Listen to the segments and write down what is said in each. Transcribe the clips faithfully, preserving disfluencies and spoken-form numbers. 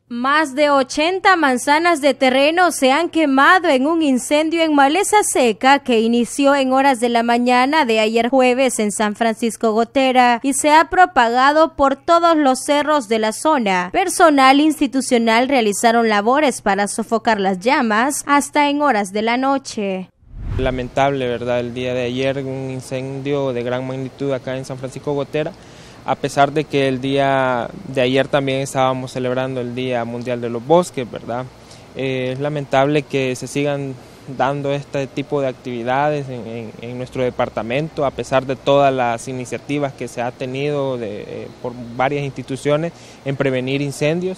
Más de ochenta manzanas de terreno se han quemado en un incendio en maleza seca que inició en horas de la mañana de ayer jueves en San Francisco Gotera y se ha propagado por todos los cerros de la zona. Personal institucional realizaron labores para sofocar las llamas hasta en horas de la noche. Lamentable, ¿verdad? El día de ayer un incendio de gran magnitud acá en San Francisco Gotera. A pesar de que el día de ayer también estábamos celebrando el Día Mundial de los Bosques, ¿verdad? Eh, es lamentable que se sigan dando este tipo de actividades en, en, en nuestro departamento, a pesar de todas las iniciativas que se ha tenido de, eh, por varias instituciones en prevenir incendios.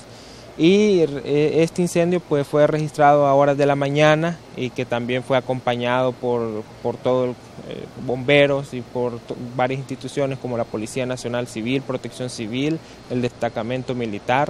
Y eh, este incendio pues fue registrado a horas de la mañana y que también fue acompañado por, por todos los eh, bomberos y por varias instituciones como la Policía Nacional Civil, Protección Civil, el destacamento militar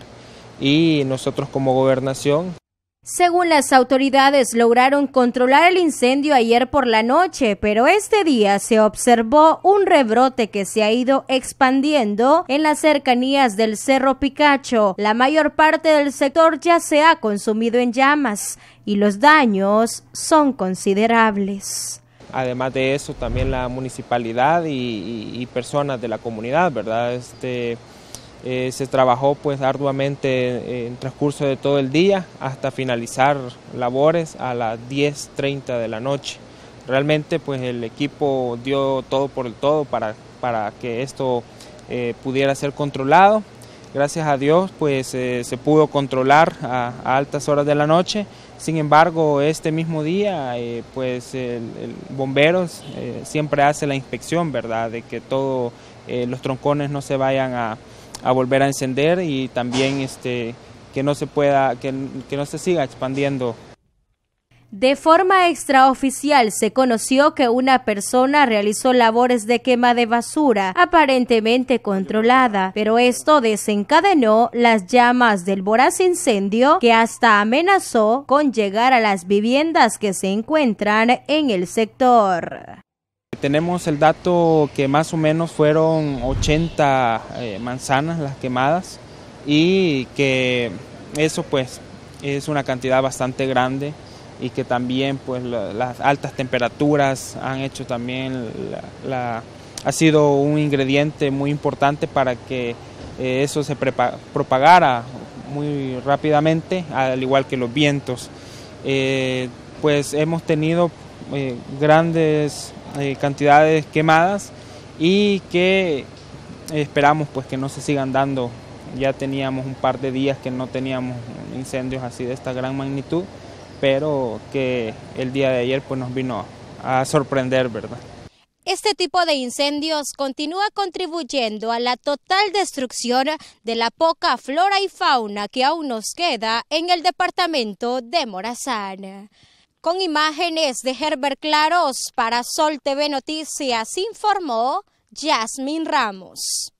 y nosotros como gobernación. Según las autoridades, lograron controlar el incendio ayer por la noche, pero este día se observó un rebrote que se ha ido expandiendo en las cercanías del Cerro Picacho. La mayor parte del sector ya se ha consumido en llamas y los daños son considerables. Además de eso, también la municipalidad y, y, y personas de la comunidad, ¿verdad? Este, Eh, se trabajó pues arduamente en transcurso de todo el día hasta finalizar labores a las diez treinta de la noche. Realmente pues el equipo dio todo por el todo para, para que esto eh, pudiera ser controlado. Gracias a Dios pues eh, se pudo controlar a, a altas horas de la noche. Sin embargo, este mismo día eh, pues el, el bomberos eh, siempre hace la inspección, ¿verdad? De que todos eh, los troncones no se vayan a a volver a encender y también este, que no se pueda, que, que no se siga expandiendo. De forma extraoficial se conoció que una persona realizó labores de quema de basura, aparentemente controlada, pero esto desencadenó las llamas del voraz incendio que hasta amenazó con llegar a las viviendas que se encuentran en el sector. Tenemos el dato que más o menos fueron ochenta eh, manzanas las quemadas y que eso pues es una cantidad bastante grande y que también pues la, las altas temperaturas han hecho también, la, la, ha sido un ingrediente muy importante para que eh, eso se prepa, propagara muy rápidamente, al igual que los vientos. Eh, pues hemos tenido eh, grandes Eh, cantidades quemadas y que esperamos pues que no se sigan dando. Ya teníamos un par de días que no teníamos incendios así de esta gran magnitud, pero que el día de ayer pues nos vino a sorprender, ¿verdad? Este tipo de incendios continúa contribuyendo a la total destrucción de la poca flora y fauna que aún nos queda en el departamento de Morazán. Con imágenes de Herbert Claros para Sol T V Noticias informó Yasmin Ramos.